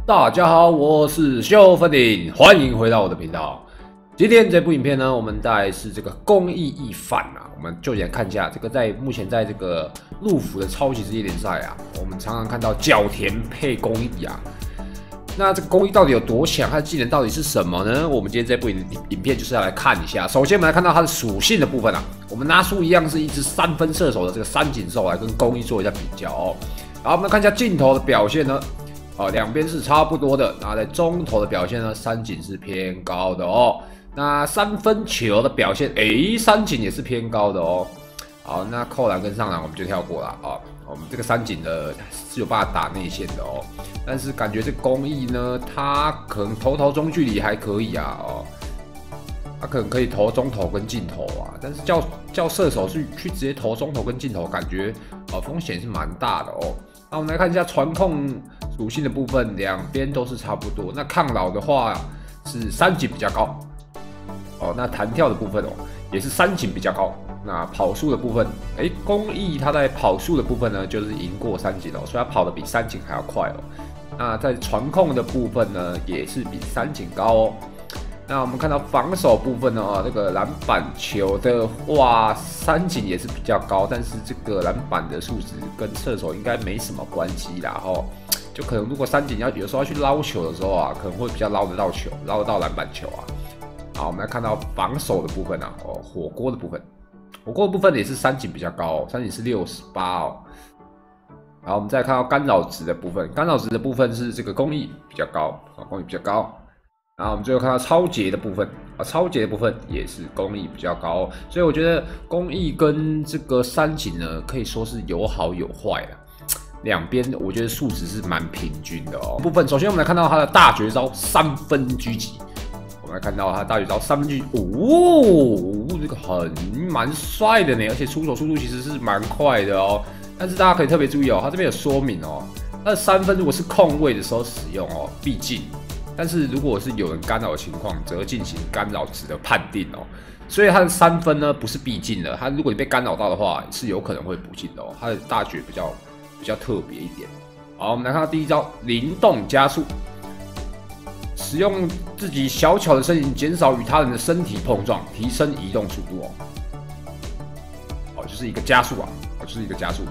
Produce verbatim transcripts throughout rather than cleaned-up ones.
大家好，我是修粉顶，欢迎回到我的频道。今天这部影片呢，我们带来是这个公益义贩啊，我们就先看一下这个在目前在这个陆服的超级职业联赛啊，我们常常看到角田配公益啊。那这个公益到底有多强？它的技能到底是什么呢？我们今天这部影影片就是要来看一下。首先，我们来看到它的属性的部分啊，我们拿出一样是一只三分射手的这个三井兽来跟公益做一下比较哦。然后我们来看一下镜头的表现呢。 哦，两边是差不多的。那在中投的表现呢，三井是偏高的哦。那三分球的表现，诶，三井也是偏高的哦。好，那扣篮跟上篮我们就跳过了啊、哦。我们这个三井的是有办法打内线的哦，但是感觉这公益呢，他可能投投中距离还可以啊哦。他可能可以投中投跟近投啊，但是叫叫射手去去直接投中投跟近投，感觉呃风险是蛮大的哦。那我们来看一下传控属性的部分，两边都是差不多。那抗老的话是三井比较高哦，那弹跳的部分哦也是三井比较高。那跑速的部分，哎，公益它在跑速的部分呢就是赢过三井哦，所以它跑得比三井还要快哦。那在传控的部分呢也是比三井高哦。 那我们看到防守部分呢，啊，这个篮板球的话，三井也是比较高，但是这个篮板的数值跟射手应该没什么关系啦，吼，就可能如果三井要有时候要去捞球的时候啊，可能会比较捞得到球，捞得到篮板球啊。好，我们来看到防守的部分啊，哦，火锅的部分，火锅的部分也是三井比较高哦，三井是六十八哦。然后我们再看到干扰值的部分，干扰值的部分是这个公益比较高啊，公益比较高。 然后我们最后看到超节的部分啊，超节的部分也是公益比较高、哦，所以我觉得公益跟这个三井呢，可以说是有好有坏啦。两边我觉得数值是蛮平均的哦。部分首先我们来看到他的大绝招三分狙击，我们来看到他的大绝招三分狙击，哦，这个很蛮帅的呢，而且出手速度其实是蛮快的哦。但是大家可以特别注意哦，他这边有说明哦，他的三分如果是空位的时候使用哦，必进。 但是如果是有人干扰的情况，则进行干扰值的判定哦。所以它的三分呢不是必进的，它如果你被干扰到的话，是有可能会补进的哦。它的大绝比较比较特别一点。好，我们来看到第一招灵动加速，使用自己小巧的身形减少与他人的身体碰撞，提升移动速度哦。哦，就是一个加速啊，哦，就是一个加速。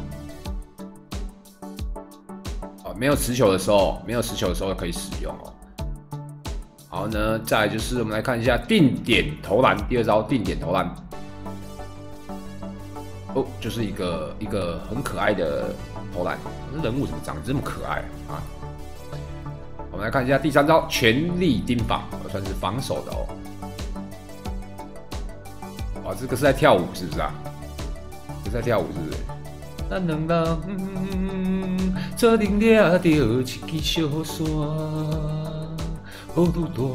哦，没有持球的时候，没有持球的时候可以使用哦。 好呢，再来就是我们来看一下定点投篮，第二招定点投篮。哦，就是一个一个很可爱的投篮，这人物怎么长得这么可爱啊？我们来看一下第三招全力盯防，算是防守的哦。哇，这个是在跳舞是不是啊？这是在跳舞是不是？咱两人做阵抓着一支小山。 好路大，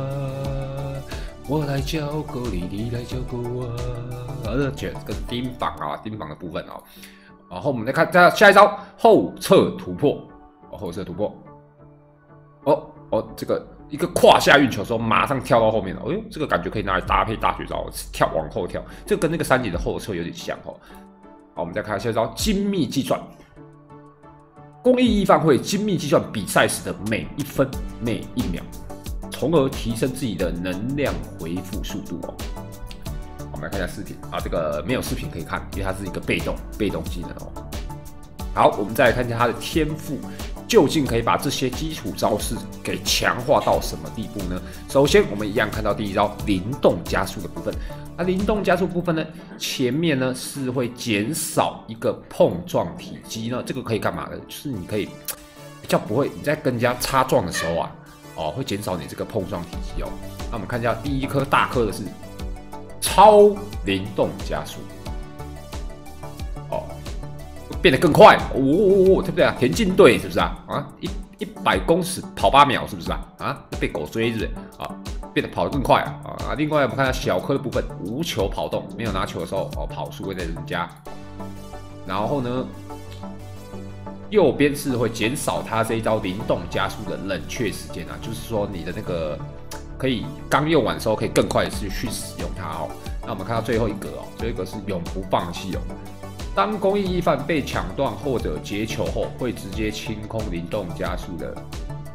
我来照顾你，你来照顾我。啊，这个盯防啊，盯防的部分哦。然后我们再看下下一招后撤突破，哦，后撤突破。哦哦，这个一个胯下运球的时候，马上跳到后面了。哎呦，这个感觉可以拿来搭配大绝招，跳往后跳，这跟那个三井的后撤有点像哦。好，我们再看下一招精密计算。 公益义贩会精密计算比赛时的每一分每一秒，从而提升自己的能量回复速度哦。我们来看一下视频啊，这个没有视频可以看，因为它是一个被动被动技能哦。好，我们再来看一下它的天赋，究竟可以把这些基础招式给强化到什么地步呢？首先，我们一样看到第一招灵动加速的部分。 那灵动加速部分呢？前面呢是会减少一个碰撞体积呢，这个可以干嘛呢？就是你可以比较不会你在跟人家擦撞的时候啊，哦，会减少你这个碰撞体积哦。那我们看一下第一颗大颗的是超灵动加速，哦，变得更快哦哦哦，对不对啊？田径队是不是啊？啊，一一百公尺跑八秒是不是啊？啊，被狗追是不是啊？ 变得跑得更快啊！啊，另外我们看下小颗的部分，无球跑动，没有拿球的时候，哦，跑速会再增加。然后呢，右边是会减少它这一招灵动加速的冷却时间啊，就是说你的那个可以刚用完的时候可以更快的去去使用它哦。那我们看到最后一格哦，最后一格是永不放弃哦。当公益义贩被抢断或者截球后，会直接清空灵动加速的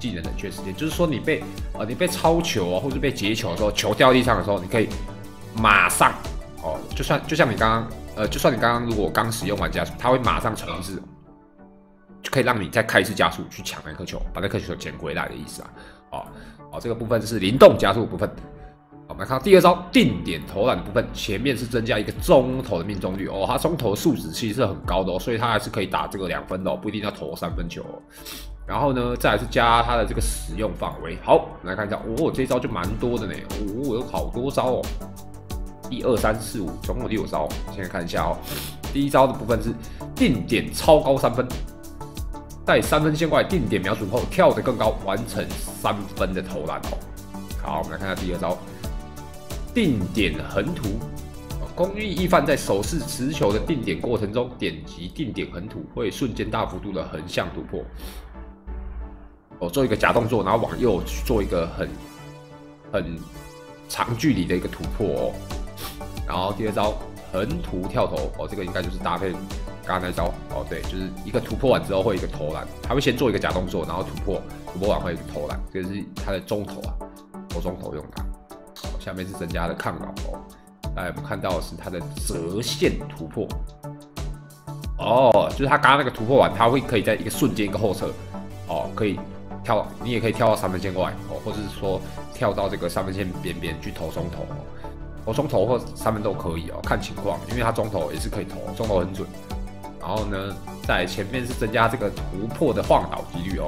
技能冷却时间，就是说你被呃你被超球啊，或者被截球的时候，球掉地上的时候，你可以马上哦，就算就像你刚刚呃，就算你刚刚如果刚使用完加速，它会马上重置，就可以让你再开一次加速去抢那颗球，把那颗球捡回来的意思啊。哦哦，这个部分是灵动加速的部分。我们来看第二招定点投篮的部分，前面是增加一个中投的命中率哦，它中投的数值其实是很高的哦，所以它还是可以打这个两分的哦，不一定要投三分球哦。然后呢，再来是加它的这个使用范围。好，我们来看一下，哦，这一招就蛮多的呢，哦，有好多招哦，一二三四五，总共六招。先看一下哦，第一招的部分是定点超高三分，在三分线外定点瞄准后跳得更高，完成三分的投篮哦。好，我们来看一下第二招。定点横图，公益一犯在手势持球的定点过程中，点击定点横图会瞬间大幅度的横向突破。哦，做一个假动作，然后往右做一个很很长距离的一个突破哦。然后第二招横图跳投，哦，这个应该就是搭配刚刚那招哦，对，就是一个突破完之后会有一个投篮，他会先做一个假动作，然后突破，突破完会有一个投篮，这个是他的中投啊，投中投用的。下面是增加的抗扰哦，来我们看到的是它的折线突破哦，就是他刚刚那个突破完，他会可以在一个瞬间一个后撤哦，可以跳，你也可以跳到三分线外哦，或者是说跳到这个三分线边边去投中投哦，投中投或三分都可以哦，看情况，因为他中投也是可以投，中投很准。然后呢，在前面是增加这个突破的晃倒几率哦，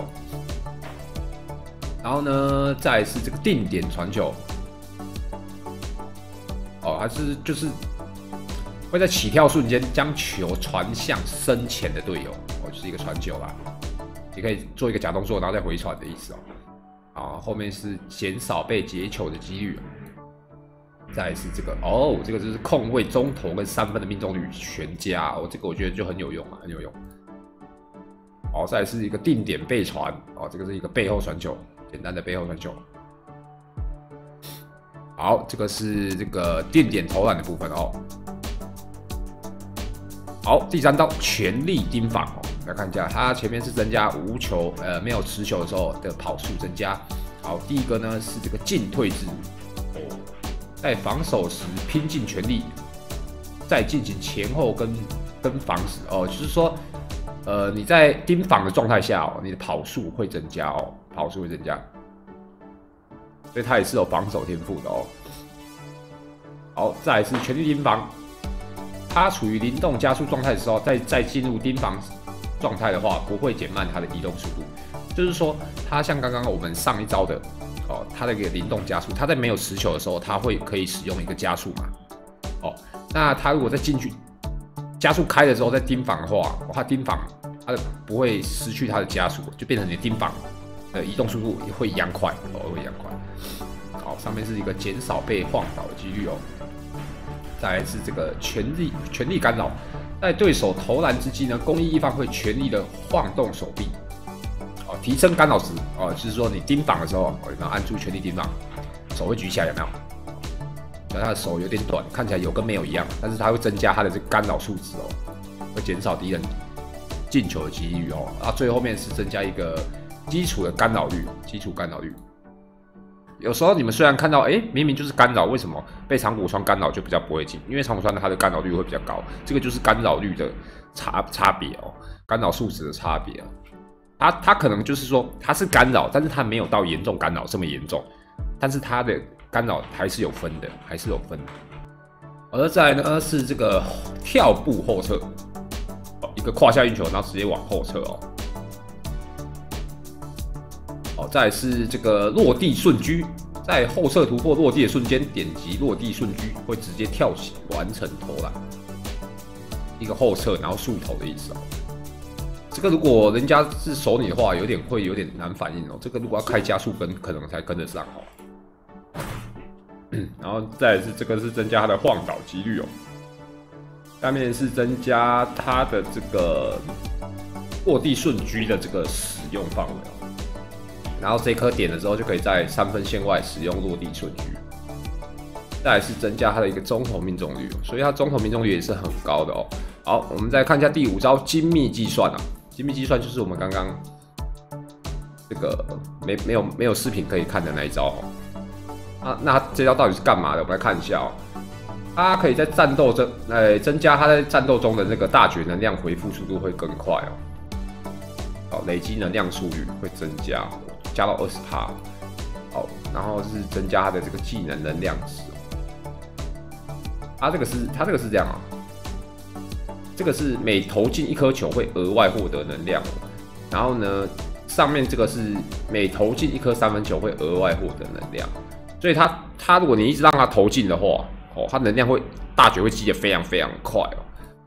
然后呢，再来是这个定点传球。哦，还是就是会在起跳瞬间将球传向身前的队友，哦，就是一个传球啦，也可以做一个假动作，然后再回传的意思哦。好，后面是减少被截球的几率，再来是这个哦，这个就是控卫中投跟三分的命中率全加哦，这个我觉得就很有用啊，很有用。好，再来是一个定点背传哦，这个是一个背后传球，简单的背后传球。好，这个是这个定点投篮的部分哦。好，第三招全力盯防哦，来看一下，它前面是增加无球，呃，没有持球的时候的跑速增加。好，第一个呢是这个进退制，在防守时拼尽全力，再进行前后跟跟防时哦，就是说，呃，你在盯防的状态下哦，你的跑速会增加哦，跑速会增加。所以他也是有防守天赋的哦。好，再来是全力盯防，他处于灵动加速状态的时候，再再进入盯防状态的话，不会减慢他的移动速度。就是说，他像刚刚我们上一招的哦，他的一个灵动加速，他在没有持球的时候，他会可以使用一个加速嘛。哦，那他如果再进去加速开的时候再盯防的话，他盯防他的不会失去他的加速，就变成你盯防。呃，移动速度也会一样快，哦，会一样快。好，上面是一个减少被晃倒的几率哦。再来是这个全力全力干扰，在对手投篮之际呢，公益一方会全力的晃动手臂，哦，提升干扰值，哦，就是说你盯防的时候，哦，有没有按住全力盯防，手会举起来，有没有？那他的手有点短，看起来有跟没有一样，但是它会增加他的这个干扰数值哦，会减少敌人进球的几率哦。然后最后面是增加一个。基础的干扰率，基础干扰率。有时候你们虽然看到，哎、欸，明明就是干扰，为什么被长谷川干扰就比较不会进？因为长谷川它的干扰率会比较高，这个就是干扰率的差差别哦，干扰数值的差别哦。它它可能就是说它是干扰，但是它没有到严重干扰这么严重，但是它的干扰还是有分的，还是有分的。而再来呢是这个跳步后撤，一个胯下运球，然后直接往后撤哦。哦，再来是这个落地瞬狙，在后撤突破落地的瞬间，点击落地瞬狙会直接跳起完成投篮，一个后撤然后速投的意思哦。这个如果人家是守你的话，有点会有点难反应哦。这个如果要开加速跟，可能才跟得上哦。然后再来是这个是增加它的晃倒几率哦。下面是增加它的这个落地瞬狙的这个使用范围哦。然后这颗点了之后，就可以在三分线外使用落地瞬狙。再来是增加它的一个中投命中率，所以它中投命中率也是很高的哦。好，我们再看一下第五招精密计算啊，精密计算就是我们刚刚这个没没有没有视频可以看的那一招哦。啊，那这招到底是干嘛的？我们来看一下哦。它可以在战斗中，呃，增加它在战斗中的那个大绝能量回复速度会更快哦。好，累积能量速率会增加，加到 百分之二十。好，然后是增加它的这个技能能量值。它这个是它这个是这样啊，这个是每投进一颗球会额外获得能量，然后呢，上面这个是每投进一颗三分球会额外获得能量，所以它它如果你一直让它投进的话，哦，它能量会大绝会积得非常非常快哦。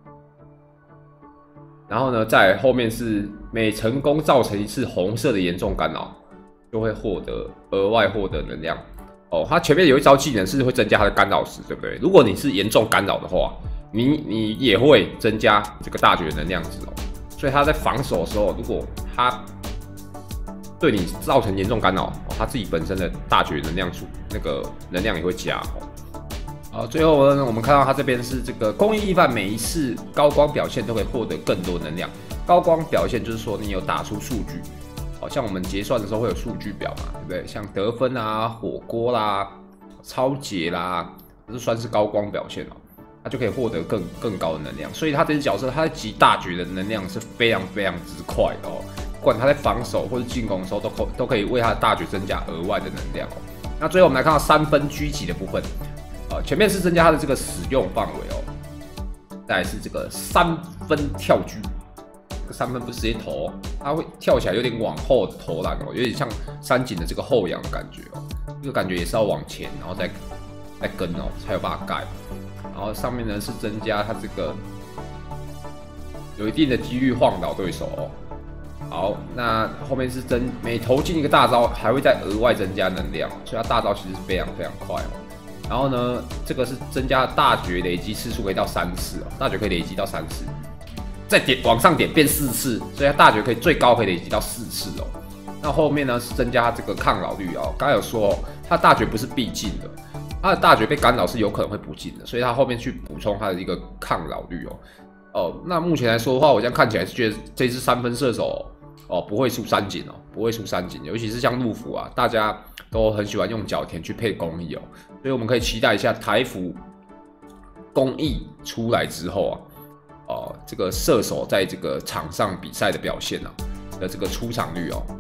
然后呢，在后面是每成功造成一次红色的严重干扰，就会获得额外获得能量。哦，它前面有一招技能是会增加它的干扰值，对不对？如果你是严重干扰的话，你你也会增加这个大绝能量值哦。所以他在防守的时候，如果他对你造成严重干扰，哦，他自己本身的大绝能量数那个能量也会加哦。好，最后呢，我们看到它这边是这个公益易犯，每一次高光表现都可以获得更多能量。高光表现就是说你有打出数据，好像我们结算的时候会有数据表嘛，对不对？像得分啊、火锅啦、超节啦，这算是高光表现哦。它就可以获得更更高的能量，所以他这只角色他在集大绝的能量是非常非常之快的哦。不管他在防守或者进攻的时候，都可都可以为他的大绝增加额外的能量哦。那最后我们来看到三分狙击的部分。呃，前面是增加它的这个使用范围哦，再来是这个三分跳狙，这个三分不是直接投，哦，它会跳起来有点往后投篮哦，有点像三井的这个后仰的感觉哦，这个感觉也是要往前，然后再再跟哦，才有办法盖。然后上面呢是增加它这个有一定的几率晃倒对手哦。好，那后面是增每投进一个大招，还会再额外增加能量，所以它大招其实是非常非常快哦。然后呢，这个是增加大绝累积次数可以到三次哦，大绝可以累积到三次，再点往上点变四次，所以它大绝可以最高可以累积到四次哦。那后面呢是增加它这个抗扰率哦，刚才有说，哦，它大绝不是必进的，它的大绝被干扰是有可能会不进的，所以它后面去补充它的一个抗扰率哦。哦，那目前来说的话，我这样看起来是觉得这支三分射手哦不会输三井哦，不会输三井，尤其是像陆服啊，大家都很喜欢用角田去配公益哦，所以我们可以期待一下台服公益出来之后啊，哦这个射手在这个场上比赛的表现啊的这个出场率哦。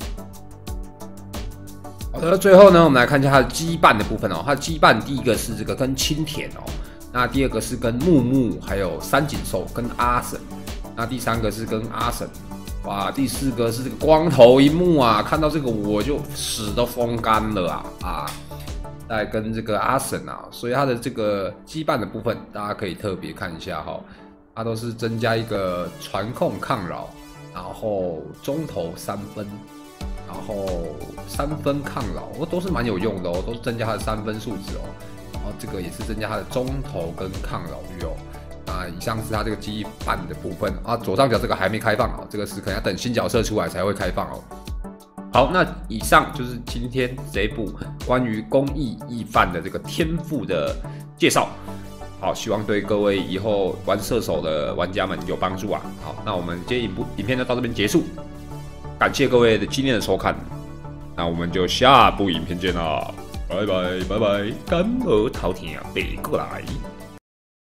好的，最后呢，我们来看一下它的羁绊的部分哦。它的羁绊第一个是这个跟青田哦，那第二个是跟木木，还有三井寿跟阿神，那第三个是跟阿神，哇，第四个是这个光头一幕啊，看到这个我就屎都风干了啊啊！再跟这个阿神啊，所以它的这个羁绊的部分，大家可以特别看一下哈，它都是增加一个传控抗扰，然后中投三分。然后三分抗扰，哦，都是蛮有用的哦，都是增加它的三分数值哦。然后这个也是增加它的中投跟抗扰率哦。那以上是它这个羁绊的部分啊，左上角这个还没开放哦，这个是可能要等新角色出来才会开放哦。好，那以上就是今天这一部关于公益易犯的这个天赋的介绍。好，希望对各位以后玩射手的玩家们有帮助啊。好，那我们今天影部影片就到这边结束。感谢各位的今天的收看，那我们就下部影片见啦，拜拜拜拜，甘儿头甜背过来。